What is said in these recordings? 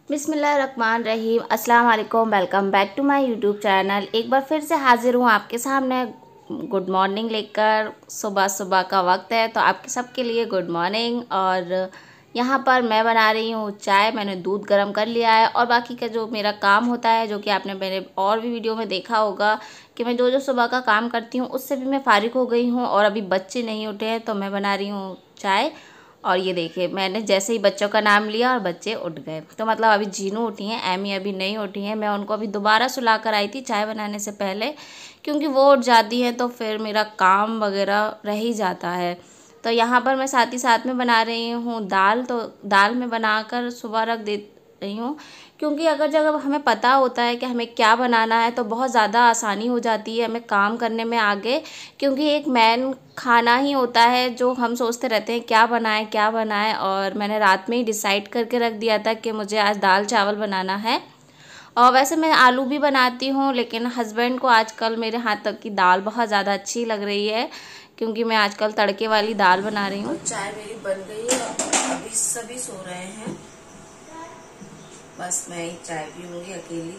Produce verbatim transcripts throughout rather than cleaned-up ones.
बिस्मिल्लाहिर्रहमानिर्रहीम। अस्सलाम वालेकुम। Welcome back to my YouTube channel. एक बार फिर से हाजिर हूँ आपके सामने गुड मॉर्निंग लेकर। सुबह सुबह का वक्त है तो आपके सबके लिए गुड मॉर्निंग। और यहाँ पर मैं बना रही हूँ चाय। मैंने दूध गर्म कर लिया है और बाकी का जो मेरा काम होता है, जो कि आपने मेरे और भी वीडियो में देखा होगा कि मैं जो जो सुबह का काम करती हूँ उससे भी मैं फ़ारिग हो गई हूँ। और अभी बच्चे नहीं उठे हैं तो मैं बना रही हूँ चाय। और ये देखिए, मैंने जैसे ही बच्चों का नाम लिया और बच्चे उठ गए। तो मतलब अभी जीनू उठी हैं, एमी अभी नहीं उठी हैं। मैं उनको अभी दोबारा सुला कर आई थी चाय बनाने से पहले, क्योंकि वो उठ जाती हैं तो फिर मेरा काम वगैरह रह ही जाता है। तो यहाँ पर मैं साथ ही साथ में बना रही हूँ दाल। तो दाल में बनाकर सुबह रख दे रही हूँ, क्योंकि अगर जब हमें पता होता है कि हमें क्या बनाना है तो बहुत ज़्यादा आसानी हो जाती है हमें काम करने में आगे। क्योंकि एक मेन खाना ही होता है जो हम सोचते रहते हैं क्या बनाएं क्या बनाएं। और मैंने रात में ही डिसाइड करके रख दिया था कि मुझे आज दाल चावल बनाना है। और वैसे मैं आलू भी बनाती हूँ, लेकिन हस्बैंड को आजकल मेरे हाथ तक की दाल बहुत ज़्यादा अच्छी लग रही है, क्योंकि मैं आजकल तड़के वाली दाल बना रही हूँ। चाय मेरी बन गई है, अभी सभी सो रहे हैं, बस मैं ही चाय पीऊंगी अकेली।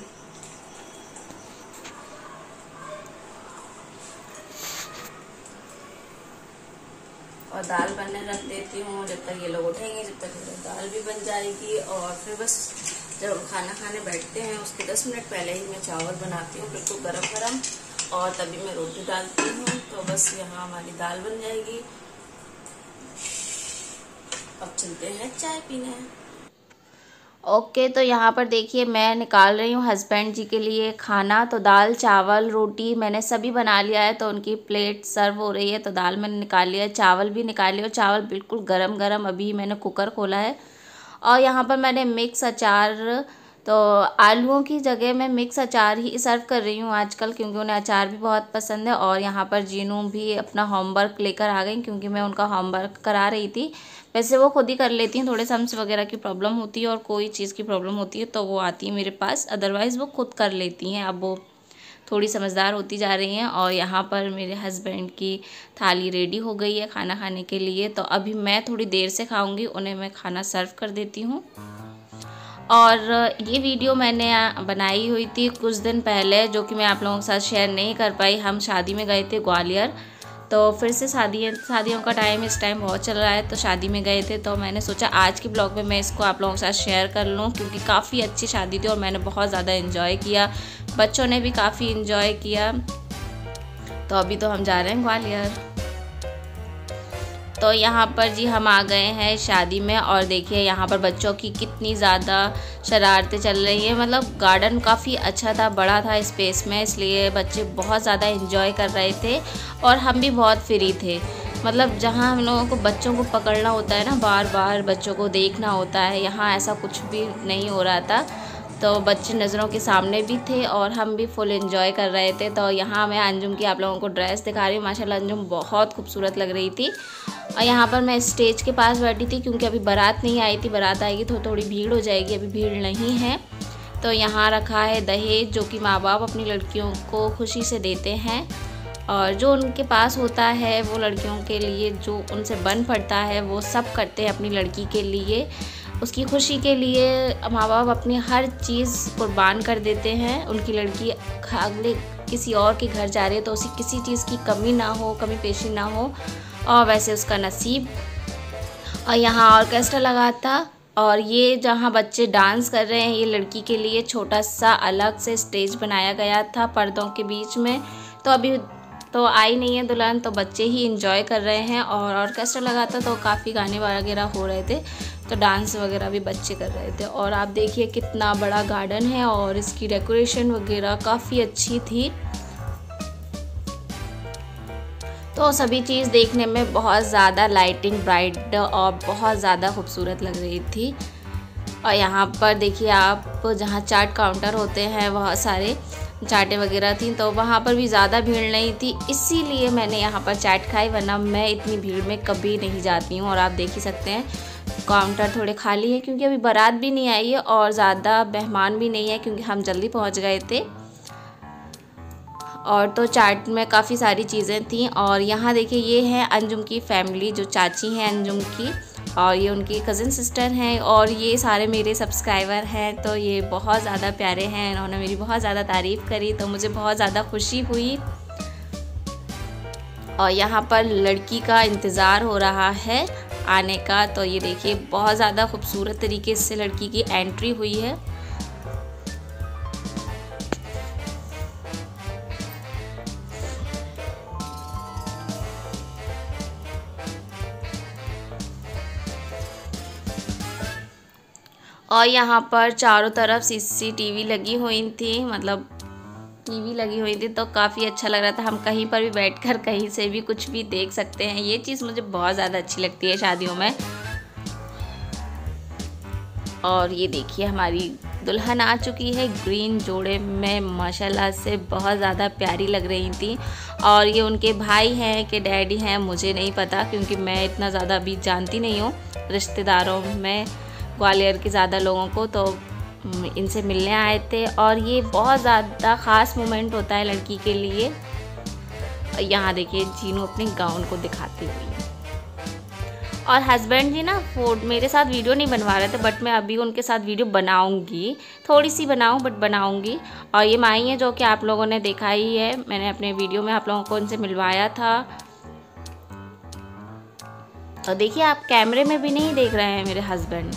और दाल बनने रख देती हूँ जब तक ये लोग उठेंगे, जब तक दाल भी बन जाएगी। और फिर बस जब हम खाना खाने बैठते हैं उसके दस मिनट पहले ही मैं चावल बनाती हूँ बिल्कुल गरम गरम, और तभी मैं रोटी डालती हूँ। तो बस यहाँ हमारी दाल बन जाएगी। अब चलते हैं चाय पीने। ओके, तो यहाँ पर देखिए मैं निकाल रही हूँ हस्बैंड जी के लिए खाना। तो दाल चावल रोटी मैंने सभी बना लिया है, तो उनकी प्लेट सर्व हो रही है। तो दाल मैंने निकाल लिया है, चावल भी निकाल लिया। चावल बिल्कुल गरम गरम अभी मैंने कुकर खोला है। और यहाँ पर मैंने मिक्स अचार, तो आलूओं की जगह मैं मिक्स अचार ही सर्व कर रही हूँ आजकल, क्योंकि उन्हें अचार भी बहुत पसंद है। और यहाँ पर जीनू भी अपना होमवर्क लेकर आ गई, क्योंकि मैं उनका होमवर्क करा रही थी। वैसे वो खुद ही कर लेती हैं, थोड़े सम्स वगैरह की प्रॉब्लम होती है और कोई चीज़ की प्रॉब्लम होती है तो वो आती है मेरे पास, अदरवाइज़ वो खुद कर लेती हैं। अब वो थोड़ी समझदार होती जा रही हैं। और यहाँ पर मेरे हस्बैंड की थाली रेडी हो गई है खाना खाने के लिए। तो अभी मैं थोड़ी देर से खाऊंगी, उन्हें मैं खाना सर्व कर देती हूँ। और ये वीडियो मैंने बनाई हुई थी कुछ दिन पहले, जो कि मैं आप लोगों के साथ शेयर नहीं कर पाई। हम शादी में गए थे ग्वालियर, तो फिर से शादी शादियों का टाइम इस टाइम बहुत चल रहा है, तो शादी में गए थे। तो मैंने सोचा आज के ब्लॉग में मैं इसको आप लोगों के साथ शेयर कर लूँ, क्योंकि काफ़ी अच्छी शादी थी और मैंने बहुत ज़्यादा इन्जॉय किया, बच्चों ने भी काफ़ी इन्जॉय किया। तो अभी तो हम जा रहे हैं ग्वालियर। तो यहाँ पर जी हम आ गए हैं शादी में, और देखिए यहाँ पर बच्चों की कितनी ज़्यादा शरारतें चल रही हैं। मतलब गार्डन काफ़ी अच्छा था, बड़ा था स्पेस में, इसलिए बच्चे बहुत ज़्यादा एंजॉय कर रहे थे और हम भी बहुत फ्री थे। मतलब जहाँ हम लोगों को बच्चों को पकड़ना होता है ना, बार बार बच्चों को देखना होता है, यहाँ ऐसा कुछ भी नहीं हो रहा था। तो बच्चे नज़रों के सामने भी थे और हम भी फुल एंजॉय कर रहे थे। तो यहाँ मैं अंजुम की आप लोगों को ड्रेस दिखा रही हूँ। माशाल्लाह अंजुम बहुत खूबसूरत लग रही थी। और यहाँ पर मैं स्टेज के पास बैठी थी, क्योंकि अभी बारात नहीं आई थी, बारात आएगी तो थोड़ी भीड़ हो जाएगी, अभी भीड़ नहीं है। तो यहाँ रखा है दहेज, जो कि माँ बाप अपनी लड़कियों को खुशी से देते हैं, और जो उनके पास होता है वो लड़कियों के लिए जो उनसे बन पड़ता है वो सब करते हैं अपनी लड़की के लिए, उसकी खुशी के लिए। माँ बाप अपनी हर चीज़ कुर्बान कर देते हैं। उनकी लड़की अगले किसी और के घर जा रही है तो उसी किसी चीज़ की कमी ना हो, कमी पेशी ना हो, और वैसे उसका नसीब। और यहाँ ऑर्केस्ट्रा लगा था, और ये जहाँ बच्चे डांस कर रहे हैं ये लड़की के लिए छोटा सा अलग से स्टेज बनाया गया था पर्दों के बीच में। तो अभी तो आई नहीं है दुल्हन, तो बच्चे ही इंजॉय कर रहे हैं। और ऑर्केस्ट्रा लगा था तो काफ़ी गाने वगैरह हो रहे थे, तो डांस वगैरह भी बच्चे कर रहे थे। और आप देखिए कितना बड़ा गार्डन है और इसकी डेकोरेशन वगैरह काफ़ी अच्छी थी। तो सभी चीज़ देखने में बहुत ज़्यादा लाइटिंग ब्राइट और बहुत ज़्यादा खूबसूरत लग रही थी। और यहाँ पर देखिए आप, जहाँ चाट काउंटर होते हैं बहुत सारे चाटें वगैरह थी, तो वहाँ पर भी ज़्यादा भीड़ नहीं थी, इसीलिए मैंने यहाँ पर चाट खाई, वरना मैं इतनी भीड़ में कभी नहीं जाती हूँ। और आप देख ही सकते हैं काउंटर थोड़े खाली है, क्योंकि अभी बारात भी नहीं आई है और ज़्यादा मेहमान भी नहीं है, क्योंकि हम जल्दी पहुँच गए थे। और तो चाट में काफ़ी सारी चीज़ें थी। और यहाँ देखिए ये है अंजुम की फैमिली, जो चाची हैं अंजुम की, और ये उनकी कज़न सिस्टर हैं और ये सारे मेरे सब्सक्राइबर हैं। तो ये बहुत ज़्यादा प्यारे हैं, इन्होंने मेरी बहुत ज़्यादा तारीफ़ करी तो मुझे बहुत ज़्यादा खुशी हुई। और यहाँ पर लड़की का इंतज़ार हो रहा है आने का। तो ये देखिए बहुत ज़्यादा खूबसूरत तरीके से लड़की की एंट्री हुई है। और यहाँ पर चारों तरफ सीसीटीवी लगी हुई थी, मतलब टीवी लगी हुई थी, तो काफ़ी अच्छा लग रहा था। हम कहीं पर भी बैठकर कहीं से भी कुछ भी देख सकते हैं। ये चीज़ मुझे बहुत ज़्यादा अच्छी लगती है शादियों में। और ये देखिए हमारी दुल्हन आ चुकी है ग्रीन जोड़े में, माशाल्लाह से बहुत ज़्यादा प्यारी लग रही थी। और ये उनके भाई हैं कि डैडी हैं मुझे नहीं पता, क्योंकि मैं इतना ज़्यादा अभी जानती नहीं हूँ रिश्तेदारों में ग्वालियर के ज़्यादा लोगों को, तो इनसे मिलने आए थे। और ये बहुत ज़्यादा ख़ास मोमेंट होता है लड़की के लिए। यहाँ देखिए जीनू अपने गाउन को दिखाती हुई। और हस्बैंड जी ना फोट मेरे साथ वीडियो नहीं बनवा रहे थे, बट मैं अभी उनके साथ वीडियो बनाऊंगी, थोड़ी सी बनाऊं बट बनाऊंगी। और ये माई है जो कि आप लोगों ने देखा ही है, मैंने अपने वीडियो में आप लोगों को उनसे मिलवाया था। और देखिए आप कैमरे में भी नहीं देख रहे हैं मेरे हस्बैंड।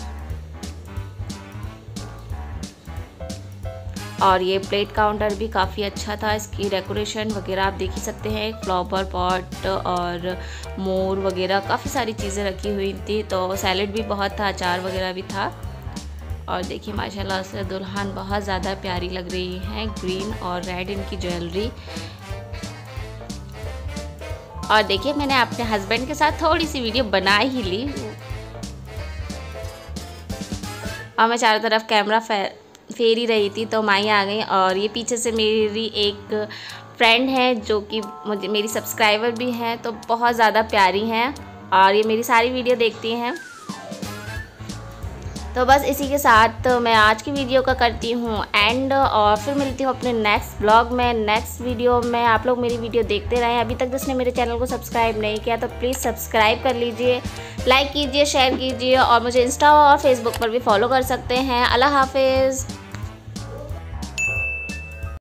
और ये प्लेट काउंटर भी काफ़ी अच्छा था, इसकी डेकोरेशन वगैरह आप देख ही सकते हैं, फ्लावर पॉट और मोर वगैरह काफ़ी सारी चीज़ें रखी हुई थी। तो सैलेड भी बहुत था, अचार वगैरह भी था। और देखिए माशाल्लाह से दुल्हन बहुत ज़्यादा प्यारी लग रही है, ग्रीन और रेड इनकी ज्वेलरी। और देखिए मैंने अपने हस्बैंड के साथ थोड़ी सी वीडियो बना ही ली। और मैं चारों तरफ कैमरा फेर ही रही थी तो माई आ गई। और ये पीछे से मेरी एक फ्रेंड है जो कि मुझे मेरी सब्सक्राइबर भी हैं, तो बहुत ज़्यादा प्यारी हैं और ये मेरी सारी वीडियो देखती हैं। तो बस इसी के साथ मैं आज की वीडियो का करती हूँ एंड, और फिर मिलती हूँ अपने नेक्स्ट ब्लॉग में, नेक्स्ट वीडियो में। आप लोग मेरी वीडियो देखते रहें। अभी तक जिसने मेरे चैनल को सब्सक्राइब नहीं किया तो प्लीज़ सब्सक्राइब कर लीजिए, लाइक कीजिए, शेयर कीजिए और मुझे इंस्टा और फेसबुक पर भी फॉलो कर सकते हैं। अल्लाह हाफिज़।